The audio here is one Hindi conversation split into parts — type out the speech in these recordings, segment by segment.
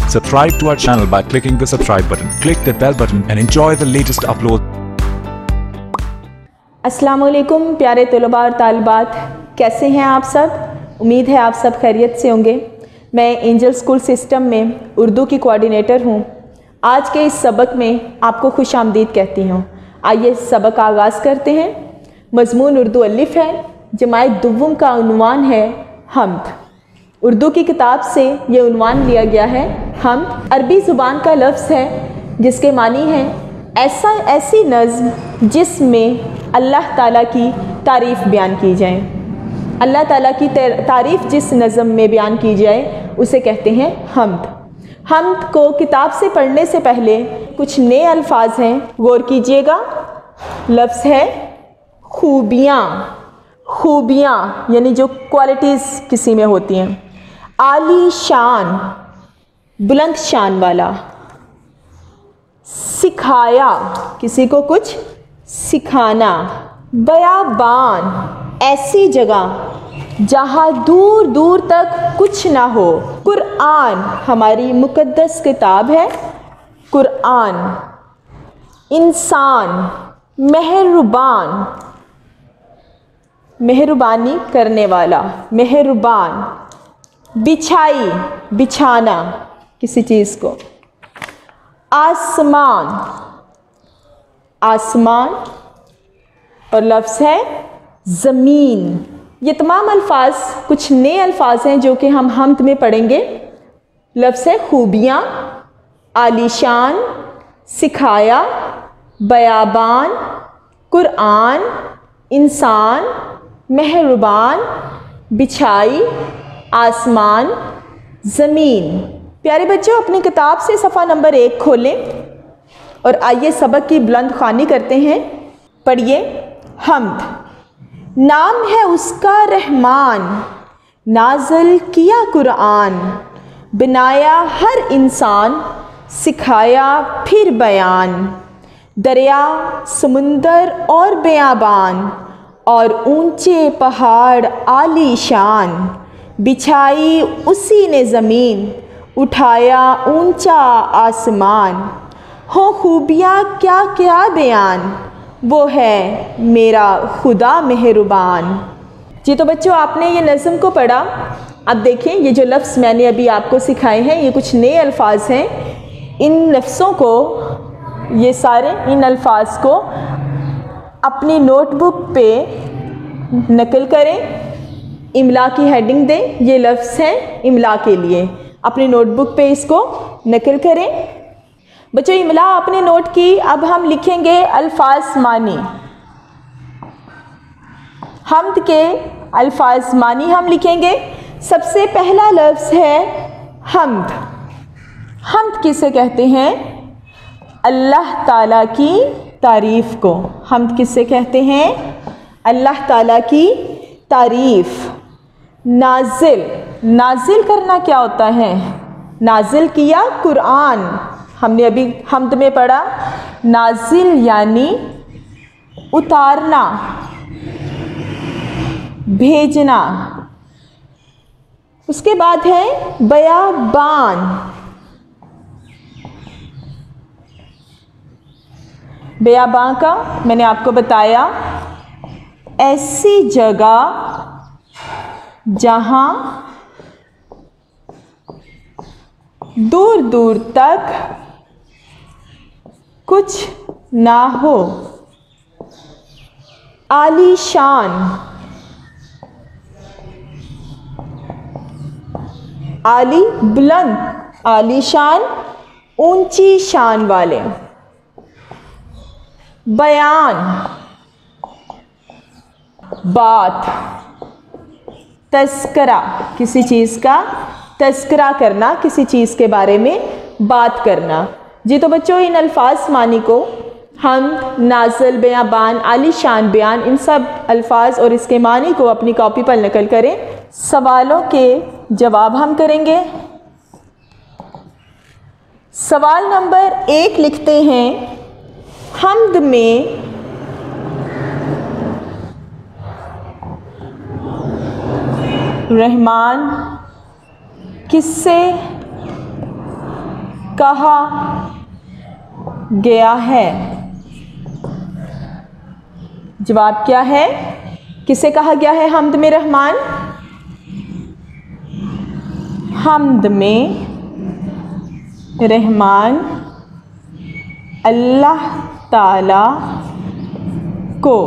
Subscribe to our channel by clicking the subscribe button. Click the bell button and enjoy the latest upload. अस्सलाम वालेकुम प्यारे तलबा और तालिबात, कैसे हैं आप सब। उम्मीद है आप सब खैरियत से होंगे। मैं एंजल स्कूल सिस्टम में उर्दू की कोऑर्डिनेटर हूं। आज के इस सबक में आपको खुश आमदीद कहती हूं। आइए सबक का आगाज़ करते हैं। मज़मून उर्दू अलिफ है, जमात दुव्वम का उन्वान है हम्द। उर्दू की किताब से ये उन्वान लिया गया है। हम्द अरबी ज़ुबान का लफ्ज़ है जिसके मानी है ऐसी नज़्म जिसमें अल्लाह ताला की तारीफ़ बयान की जाए। अल्लाह ताला की तारीफ़ जिस नज़्म में बयान की जाए उसे कहते हैं हम्द। हम्द को किताब से पढ़ने से पहले कुछ नए अल्फाज हैं, गौर कीजिएगा। लफ्ज़ है खूबियाँ। खूबियाँ यानी जो क्वालिटीज़ किसी में होती हैं। आली शान, बुलंद शान वाला। सिखाया, किसी को कुछ सिखाना। बयाबान, ऐसी जगह जहाँ दूर दूर तक कुछ ना हो। कुरान, हमारी मुकद्दस किताब है कुरान। इंसान, मेहरबान, मेहरबानी करने वाला, मेहरबान। बिछाई, बिछाना किसी चीज़ को। आसमान, आसमान। और लफ्ज़ है ज़मीन। ये तमाम अल्फाज कुछ नए अल्फाज हैं जो कि हम हम्द में पढ़ेंगे। लफ्ज़ है खूबियाँ, आलीशान, सिखाया, बयाबान, कुरान, इंसान, मेहरबान, बिछाई, आसमान, ज़मीन। प्यारे बच्चों, अपनी किताब से सफ़ा नंबर 1 खोलें और आइए सबक की बुलंद ख़्वानी करते हैं। पढ़िए। हम्द नाम है उसका रहमान, नाज़िल किया कुरान। बनाया हर इंसान, सिखाया फिर बयान। दरिया, समुंदर और बेयाबान और ऊंचे पहाड़ आलीशान। बिछाई उसी ने ज़मीन, उठाया ऊंचा आसमान। हो खूबियाँ क्या क्या बयान, वो है मेरा खुदा मेहरबान। जी तो बच्चों, आपने ये नज़्म को पढ़ा। अब देखें, ये जो लफ्ज़ मैंने अभी आपको सिखाए हैं ये कुछ नए अल्फाज हैं। इन लफ्ज़ों को, ये सारे इन अल्फाज को अपनी नोटबुक पे नकल करें। इमला की हेडिंग दें। ये लफ्ज़ हैं इमला के लिए। अपनी नोटबुक पे इसको नकल करें। बच्चों, इमला आपने नोट की। अब हम लिखेंगे अल्फाज मानी। हम्द के अल्फाज मानी हम लिखेंगे। सबसे पहला लफ्ज़ है हम्द। हम्द किसे कहते हैं? अल्लाह ताला की तारीफ़ को। हम्द किसे कहते हैं? अल्लाह ताला की तारीफ़। नाजिल, नाजिल करना क्या होता है? नाजिल किया कुरान। हमने अभी हम्द में पढ़ा। नाजिल यानी उतारना, भेजना। उसके बाद है बयाबान। बयाबान का मैंने आपको बताया, ऐसी जगह जहाँ दूर दूर तक कुछ ना हो। आलीशान, आली बुलंद, आलीशान ऊंची शान वाले। बयान, बात। तस्करा, किसी चीज़ का तस्करा करना, किसी चीज़ के बारे में बात करना। जी तो बच्चों, इन अल्फाज मानी को हम नाज़िल, बयाबान, आलीशान, बयान, इन सब अल्फाज और इसके मानी को अपनी कॉपी पर नकल करें। सवालों के जवाब हम करेंगे। सवाल नंबर 1 लिखते हैं, हम्द में रहमान किससे कहा गया है? जवाब क्या है? किसे कहा गया है हम्द में रहमान? हम्द में रहमान अल्लाह ताला को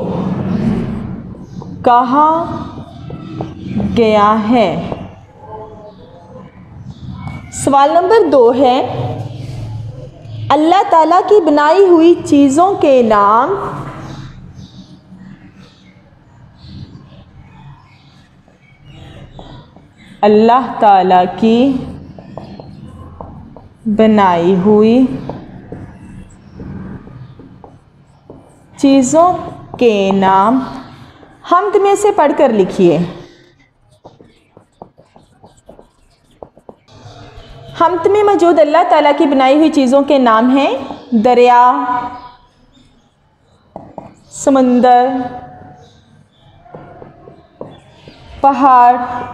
कहा गया है। सवाल नंबर 2 है, अल्लाह ताला की बनाई हुई चीज़ों के नाम अल्लाह ताला की बनाई हुई चीज़ों के नाम हम्द में से पढ़कर लिखिए। हम्द में मौजूद अल्लाह ताला की बनाई हुई चीज़ों के नाम हैं दरिया, समंदर, पहाड़,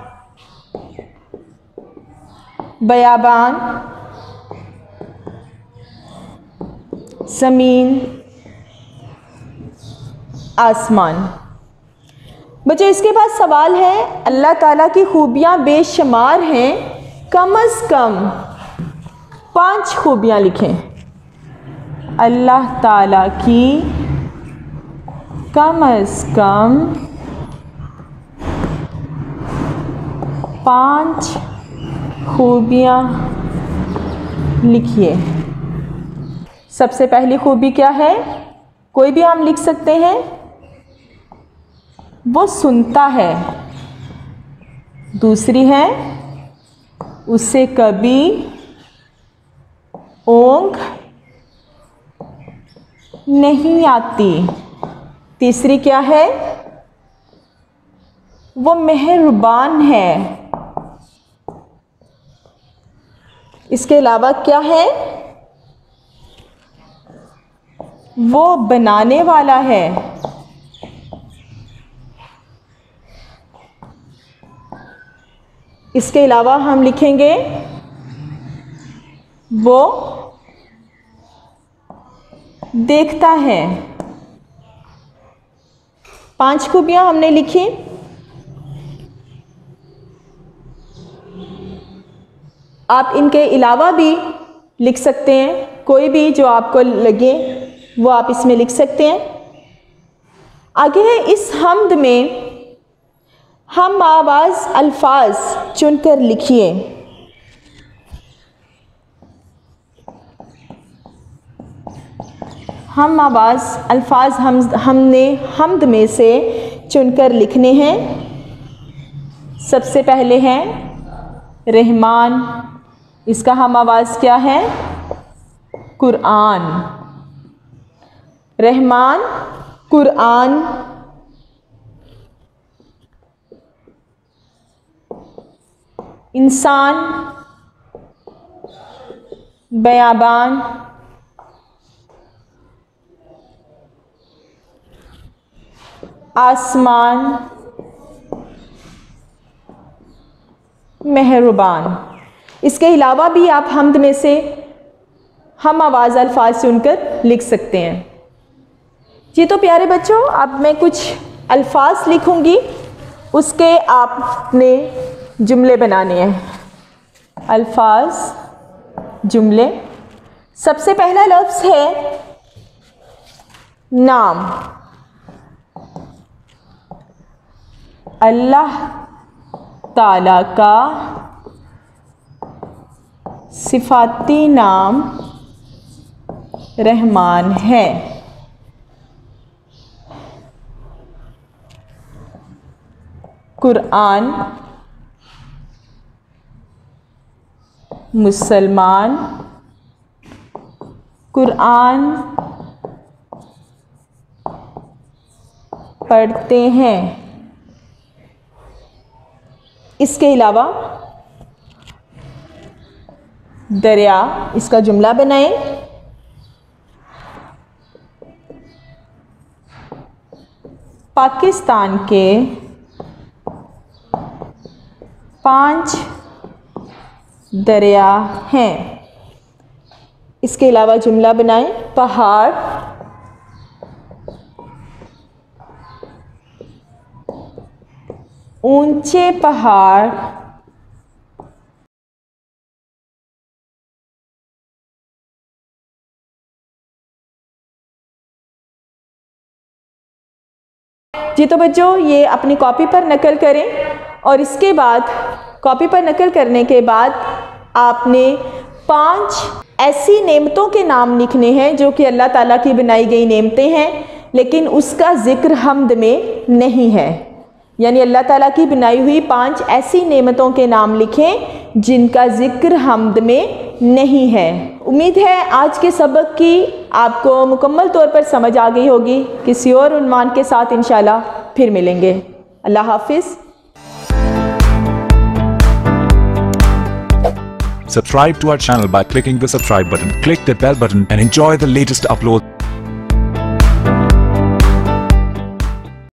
बयाबान, ज़मीन, आसमान। बच्चों इसके बाद सवाल है, अल्लाह ताला की खूबियाँ बेशुमार हैं, कम अज़ कम 5 खूबियाँ लिखें। अल्लाह ताला की कम अज़ कम 5 खूबियाँ लिखिए। सबसे पहली खूबी क्या है? कोई भी हम लिख सकते हैं। वो सुनता है। दूसरी है, उसे कभी ऊँघ नहीं आती। तीसरी क्या है? वो मेहरबान है। इसके अलावा क्या है? वो बनाने वाला है। इसके अलावा हम लिखेंगे वो देखता है। 5 खूबियां हमने लिखी। आप इनके अलावा भी लिख सकते हैं, कोई भी जो आपको लगे वो आप इसमें लिख सकते हैं। आगे है, इस हम्द में हम आवाज़ अल्फाज चुनकर लिखिए। हम आवाज़ अल्फाज हमने हम्द में से चुनकर लिखने हैं। सबसे पहले है रहमान। इसका हम आवाज़ क्या है? कुरान। रहमान, कुरान। इंसान, बयाबान। आसमान, मेहरबान। इसके अलावा भी आप हम्द में से हम आवाज़ अल्फाज चुनकर लिख सकते हैं। जी तो प्यारे बच्चों, अब मैं कुछ अल्फाज लिखूंगी, उसके आपने जुमले बनाने हैं। अल्फाज, जुमले। सबसे पहला लफ्ज़ है नाम। अल्लाह ताला का सिफाती नाम रहमान है। कुरान, मुसलमान, कुरान पढ़ते हैं। इसके अलावा दरिया, इसका जुमला बनाएं। पाकिस्तान के 5 दरिया हैं। इसके अलावा जुमला बनाएं, पहाड़, ऊंचे पहाड़, जी। तो बच्चों ये अपनी कॉपी पर नकल करें और इसके बाद कॉपी पर नकल करने के बाद आपने 5 ऐसी नेमतों के नाम लिखने हैं जो कि अल्लाह ताला की बनाई गई नेमतें हैं, लेकिन उसका जिक्र हम्द में नहीं है। यानी अल्लाह ताला की बनाई हुई 5 ऐसी नेमतों के नाम लिखें जिनका जिक्र हम्द में नहीं है। उम्मीद है आज के सबक की आपको मुकम्मल तौर पर समझ आ गई होगी। किसी और उन्वान के साथ इंशाल्लाह फिर मिलेंगे। अल्लाह हाफिज़। Subscribe to our channel by clicking the subscribe button. Click the bell button and enjoy the latest upload.